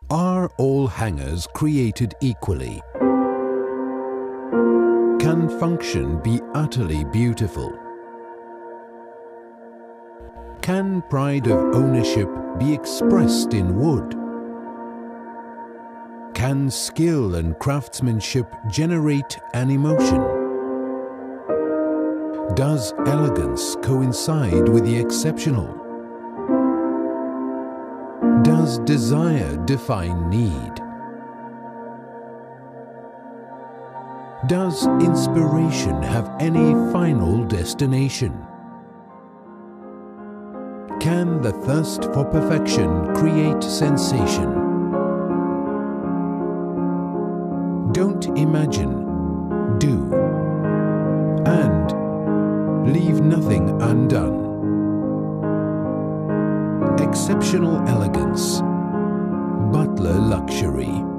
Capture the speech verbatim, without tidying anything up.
Are all hangers created equally? Can function be utterly beautiful? Can pride of ownership be expressed in wood? Can skill and craftsmanship generate an emotion? Does elegance coincide with the exceptional? Does desire define need? Does inspiration have any final destination? Can the thirst for perfection create sensation? Don't imagine, do, and leave nothing undone. Exceptional elegance. Butler Luxury.